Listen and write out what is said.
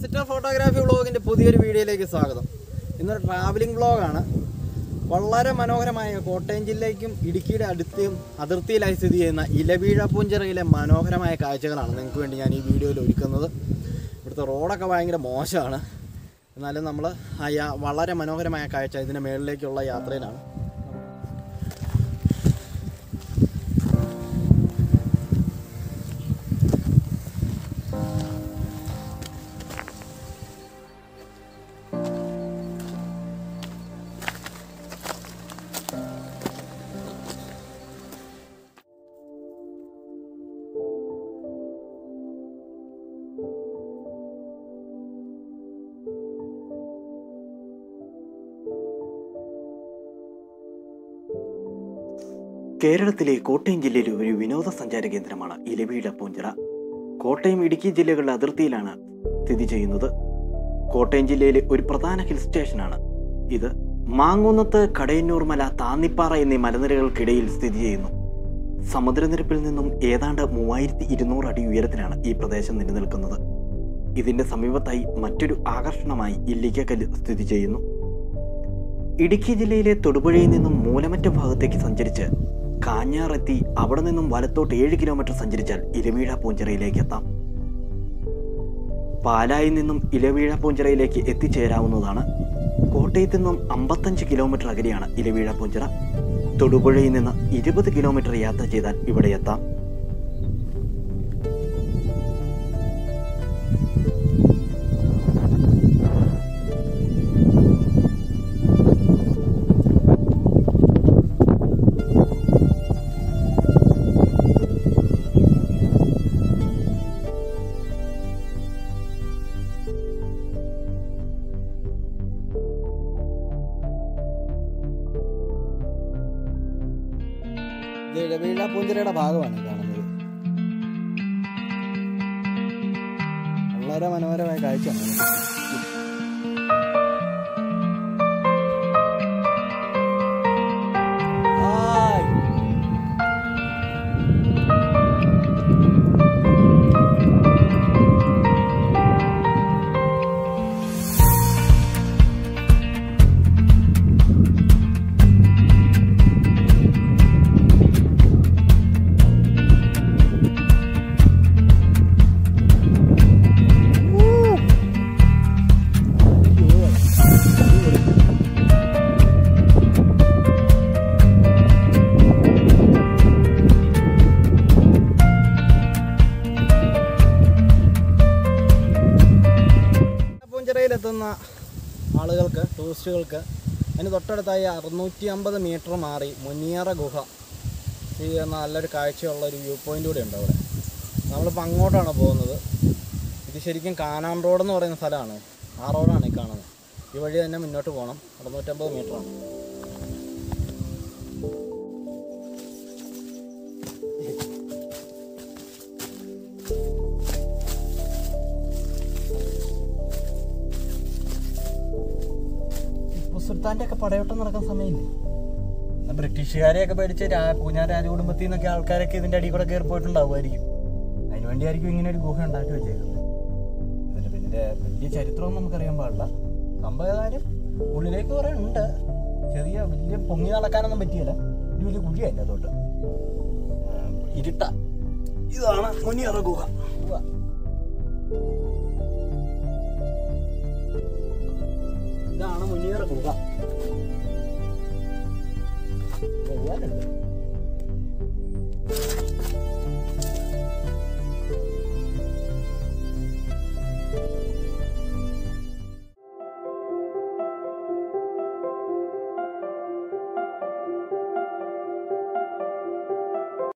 Visitor photography വ്ളോഗിൻ്റെ പുതിയൊരു വീഡിയോയിലേക്ക് സ്വാഗതം. ഇന്നൊരു ട്രാവലിംഗ് വ്ളോഗാണ്. വളരെ മനോഹരമായ കോട്ടയം ജില്ലയ്ക്കും ഇടുക്കിയുടെ അതിർത്തിയിലായി സ്ഥിതി ചെയ്യുന്ന ഇലവീഴാപ്പൂഞ്ചിറയിലെ മനോഹരമായ കാഴ്ചകളാണ് നിങ്ങൾക്ക് വേണ്ടി ഞാൻ ഈ വീഡിയോയിൽ ഒരുക്കുന്നത്. ഇവിടുത്തെ റോഡൊക്കെ ഭയങ്കര മോശമാണ്, എന്നാലും നമ്മൾ വളരെ മനോഹരമായ കാഴ്ച ഇതിൻ്റെ മുകളിലേക്കുള്ള യാത്രയിലാണ്. കേരളത്തിലെ കോട്ടയം ജില്ലയിലെ ഒരു വിനോദസഞ്ചാര കേന്ദ്രമാണ് ഇലവീഴാപ്പൂഞ്ചിറ. കോട്ടയം ഇടുക്കി അതിർത്തിയിലാണ് അതിർത്തിയിലാണ് സ്ഥിതി ചെയ്യുന്നത്. കോട്ടയം ജില്ലയിലെ ഒരു പ്രധാന ഹിൽ സ്റ്റേഷനാണ് ഇത്. മാങ്ങൂന്നത്ത്, കടയന്നൂർ മല, താന്നിപ്പാറ എന്നീ മലനിരകൾക്കിടയിൽ സ്ഥിതി ചെയ്യുന്നു. സമുദ്രനിരപ്പിൽ നിന്നും ഏതാണ്ട് 3200 അടി ഉയരത്തിലാണ് ഈ പ്രദേശം നിലനിൽക്കുന്നത്. ഇതിന്റെ സമീപത്തായി മറ്റൊരു ആകർഷണമായി ഇല്ലിക്കക്കല്ല് സ്ഥിതി ചെയ്യുന്നു. ഇടുക്കി ജില്ലയിലെ തൊടുപുഴയിൽ നിന്നും മൂലമറ്റ ഭാഗത്തേക്ക് സഞ്ചരിച്ച് കാഞ്ഞാറെത്തി അവിടെ നിന്നും വലത്തോട്ട് 7 കിലോമീറ്റർ സഞ്ചരിച്ചാൽ ഇലവീഴാപ്പൂഞ്ചിറയിലേക്ക് എത്താം. പാലായിൽ നിന്നും ഇലവീഴാപ്പൂഞ്ചിറയിലേക്ക് എത്തിച്ചേരാവുന്നതാണ്. കോട്ടയത്ത് നിന്നും 55 കിലോമീറ്റർ അകലെയാണ് ഇലവീഴാപ്പൂഞ്ചിറ. തൊടുപുഴയിൽ നിന്ന് 20 കിലോമീറ്റർ യാത്ര ചെയ്താൽ ഇവിടെ എത്താം. ഇലവീഴാപ്പൂഞ്ചിറയുടെ ഭാഗമാണ് കാണുന്നത്. വളരെ മനോഹരമായ കാഴ്ചയാണ്. െത്തുന്ന ആളുകൾക്ക്, ടൂറിസ്റ്റുകൾക്ക് അതിന് തൊട്ടടുത്തായി 650 മീറ്റർ മാറി മുനിയറ ഗുഹ നല്ലൊരു കാഴ്ചയുള്ള ഒരു വ്യൂ പോയിൻ്റ് കൂടെ ഉണ്ട് അവിടെ. നമ്മളിപ്പോൾ അങ്ങോട്ടാണ് പോകുന്നത്. ഇത് ശരിക്കും കാനാൻ റോഡ് എന്ന് പറയുന്ന സ്ഥലമാണ്. ആ റോഡാണ് ഈ കാണുന്നത്. ഈ വഴി തന്നെ മുന്നോട്ട് പോകണം. 650 മീറ്ററാണ്. സുൽത്താൻ്റെ ഒക്കെ പടയോട്ടം നടക്കുന്ന സമയമില്ലേ, ബ്രിട്ടീഷുകാരെയൊക്കെ പേടിച്ച് പൂഞ്ഞാർ രാജകുടുംബത്തിൽ നിന്നൊക്കെ ആൾക്കാരൊക്കെ ഇതിൻ്റെ അടിയിൽ കൂടെ കയറി പോയിട്ടുണ്ടാവുമായിരിക്കും. അതിനുവേണ്ടിയായിരിക്കും ഇങ്ങനെ ഒരു ഗുഹ ഉണ്ടാക്കി വെച്ചേക്കുന്നത്. ഇതിൻ്റെ പിന്നെ വലിയ ചരിത്രമൊന്നും നമുക്കറിയാൻ പാടില്ല. സംഭവകാര്യം ഉള്ളിലേക്ക് കുറേ ഉണ്ട്. ചെറിയ വലിയ പൊങ്ങി നടക്കാനൊന്നും പറ്റിയില്ല. ഒരു വലിയ കുഴിയാണ് അതിൻ്റെ അതോട്ട് ഇരുട്ട. ഇതാണ് മുനിയറ ഗുഹ. ഇതാണ് മുനിയറ ഗുഹ. പോകാനുണ്ട്.